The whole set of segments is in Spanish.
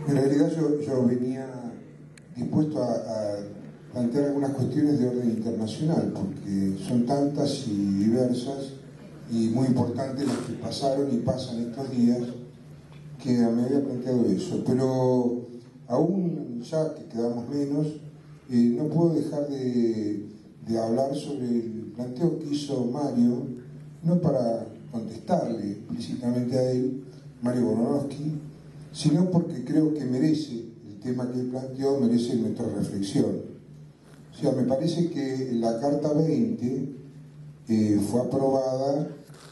En realidad yo venía dispuesto a plantear algunas cuestiones de orden internacional, porque son tantas y diversas y muy importantes las que pasaron y pasan estos días, que me había planteado eso. Pero aún ya que quedamos menos, no puedo dejar de hablar sobre el planteo que hizo Mario, no para contestarle explícitamente a él, Mario Boronowski, sino porque creo que merece, el tema que él planteó merece nuestra reflexión. O sea, me parece que la Carta 20 fue aprobada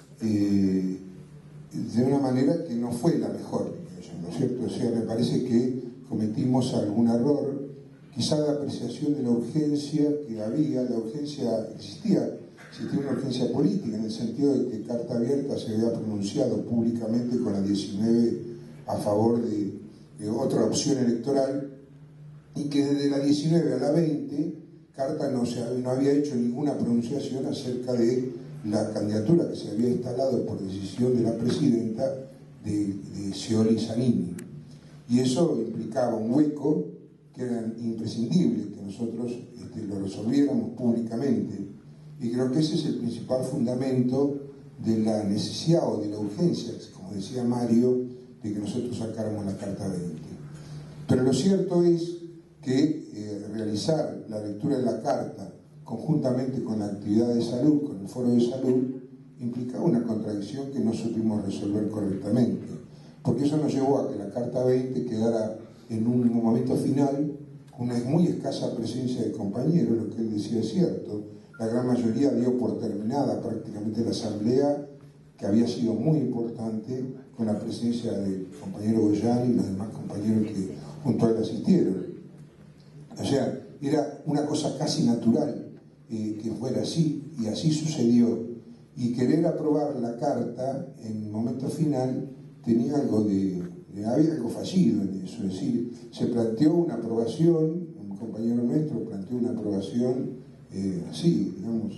de una manera que no fue la mejor, ¿no es cierto? O sea, me parece que cometimos algún error, quizá de apreciación de la urgencia que había. La urgencia existía una urgencia política, en el sentido de que Carta Abierta se había pronunciado públicamente con la 19 a favor de otra opción electoral, y que desde la 19 a la 20 Carta no había hecho ninguna pronunciación acerca de la candidatura que se había instalado por decisión de la presidenta de Scioli Zanini, y eso implicaba un hueco que era imprescindible que nosotros lo resolviéramos públicamente, y creo que ese es el principal fundamento de la necesidad o de la urgencia, como decía Mario, de que nosotros sacáramos la Carta 20. Pero lo cierto es que realizar la lectura de la Carta conjuntamente con la actividad de salud, con el foro de salud, implicaba una contradicción que no supimos resolver correctamente, porque eso nos llevó a que la Carta 20 quedara en un momento final con una muy escasa presencia de compañeros. Lo que él decía es cierto, la gran mayoría dio por terminada prácticamente la asamblea, que había sido muy importante, con la presencia del compañero Goyán y los demás compañeros que junto a él asistieron. O sea, era una cosa casi natural que fuera así, y así sucedió. Y querer aprobar la Carta en el momento final tenía había algo fallido en eso. Es decir, se planteó una aprobación, un compañero nuestro planteó una aprobación así, digamos,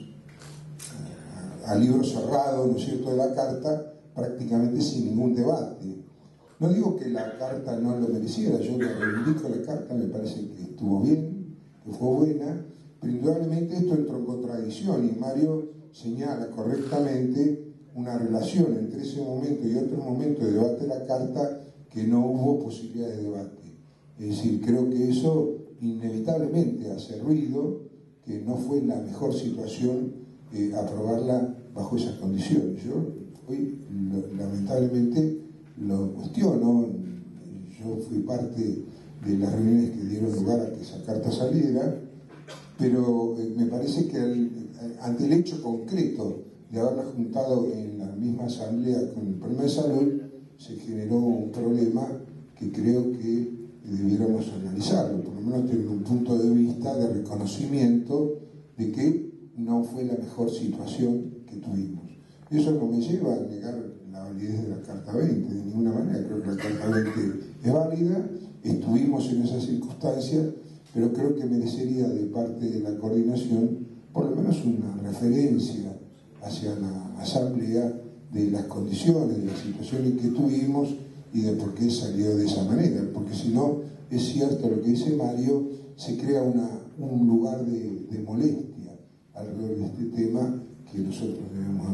a libro cerrado, ¿no es cierto?, de la Carta, prácticamente sin ningún debate. No digo que la Carta no lo mereciera, yo le reivindico la Carta, me parece que estuvo bien, que fue buena, pero indudablemente esto entró en contradicción, y Mario señala correctamente una relación entre ese momento y otro momento de debate de la Carta, que no hubo posibilidad de debate. Es decir, creo que eso inevitablemente hace ruido, que no fue la mejor situación aprobarla bajo esas condiciones. Yo hoy lamentablemente lo cuestiono. Yo fui parte de las reuniones que dieron lugar a que esa Carta saliera, pero me parece que ante el hecho concreto de haberla juntado en la misma asamblea con el problema de salud, se generó un problema que creo que debiéramos analizarlo, por lo menos tener un punto de vista de reconocimiento de que no fue la mejor situación que tuvimos. Eso no me lleva a negar la validez de la Carta 20, de ninguna manera. Creo que la Carta 20 es válida, estuvimos en esas circunstancias, pero creo que merecería de parte de la coordinación por lo menos una referencia hacia la asamblea de las condiciones, de las situaciones que tuvimos y de por qué salió de esa manera, porque si no, es cierto lo que dice Mario, se crea un lugar de molestia alrededor de este tema que nosotros debemos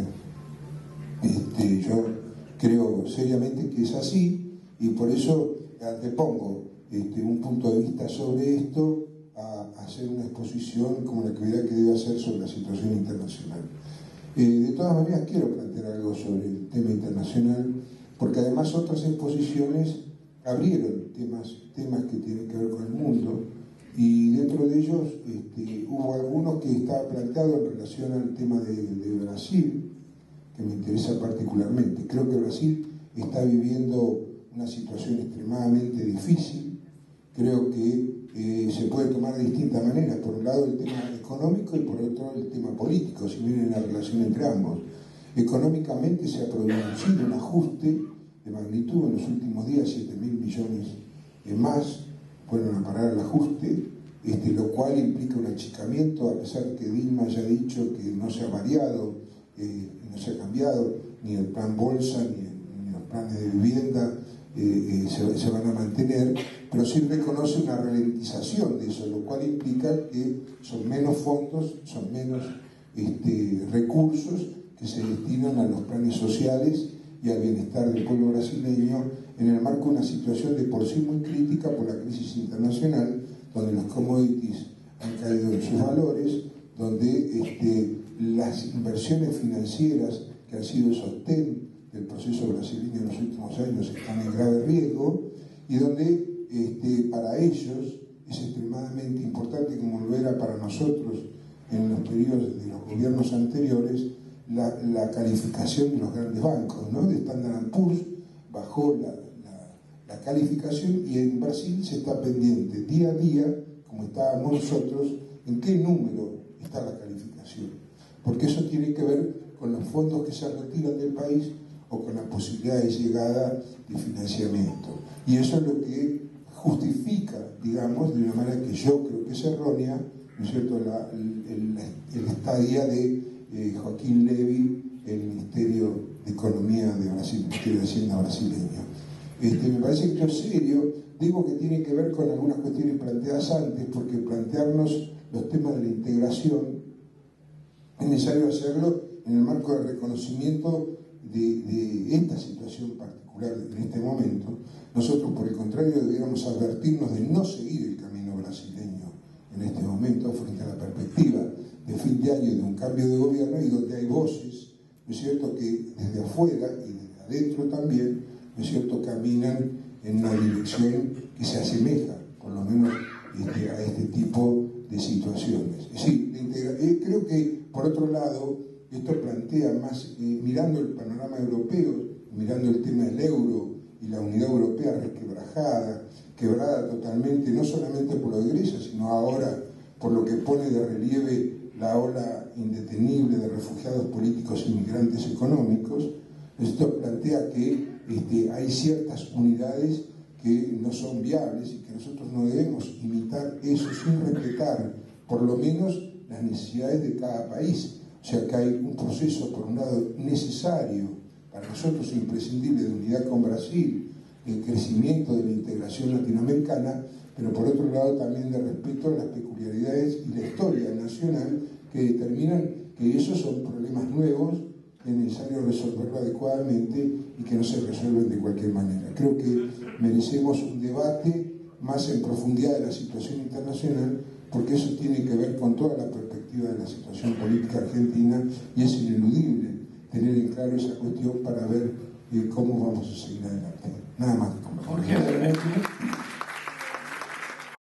atender. Yo creo seriamente que es así, y por eso antepongo un punto de vista sobre esto a hacer una exposición como la que debe hacer sobre la situación internacional. De todas maneras, quiero plantear algo sobre el tema internacional, porque además otras exposiciones abrieron temas que tienen que ver con el mundo, y dentro de ellos hubo algunos que estaban planteados en relación al tema de Brasil, que me interesa particularmente. Creo que Brasil está viviendo una situación extremadamente difícil. Creo que se puede tomar de distintas maneras. Por un lado el tema económico y por otro el tema político, si miren la relación entre ambos. Económicamente se ha producido un ajuste de magnitud en los últimos días, 7.000 millones más fueron a parar el ajuste, lo cual implica un achicamiento, a pesar que Dilma haya dicho que no se ha variado, no se ha cambiado ni el plan bolsa ni los planes de vivienda, se van a mantener, pero sí reconoce una ralentización de eso, lo cual implica que son menos fondos, son menos recursos que se destinan a los planes sociales y al bienestar del pueblo brasileño en el marco de una situación de por sí muy crítica por la crisis internacional, donde los commodities han caído en sus valores, donde las inversiones financieras que han sido sostén del proceso brasileño en los últimos años están en grave riesgo, y donde para ellos es extremadamente importante, como lo era para nosotros en los periodos de los gobiernos anteriores, la calificación de los grandes bancos, ¿no? De Standard & Poor's bajó la calificación, y en Brasil se está pendiente día a día, como estábamos nosotros, en qué número está la calificación, porque eso tiene que ver con los fondos que se retiran del país o con la posibilidad de llegada de financiamiento. Y eso es lo que justifica, digamos, de una manera que yo creo que es errónea, ¿no es cierto?, el estadía de Joaquín Levy en el Ministerio de Economía de Brasil, el Ministerio de Hacienda brasileño. Me parece que esto es serio. Digo que tiene que ver con algunas cuestiones planteadas antes, porque plantearnos los temas de la integración es necesario hacerlo en el marco del reconocimiento de esta situación particular en este momento. Nosotros, por el contrario, deberíamos advertirnos de no seguir el camino brasileño en este momento, frente a la perspectiva de fin de año y de un cambio de gobierno, y donde hay voces, ¿no es cierto?, que desde afuera y desde adentro también, ¿no es cierto?, caminan en una dirección que se asemeja, por lo menos, a este tipo de situaciones. Sí, creo que, por otro lado, esto plantea más, mirando el panorama europeo, mirando el tema del euro y la unidad europea resquebrajada, quebrada totalmente, no solamente por lo de Grecia, sino ahora por lo que pone de relieve la ola indetenible de refugiados políticos e inmigrantes económicos. Esto plantea que hay ciertas unidades que no son viables y que nosotros no debemos imitar eso sin respetar por lo menos las necesidades de cada país. O sea, que hay un proceso, por un lado, necesario, para nosotros imprescindible, de unidad con Brasil, el crecimiento de la integración latinoamericana, pero por otro lado también de respeto a las peculiaridades y la historia nacional que determinan que esos son problemas nuevos, que es necesario resolverlo adecuadamente y que no se resuelven de cualquier manera. Creo que merecemos un debate más en profundidad de la situación internacional, porque eso tiene que ver con toda la perspectiva de la situación política argentina, y es ineludible tener en claro esa cuestión para ver cómo vamos a seguir adelante. Nada más. Jorge, adelante.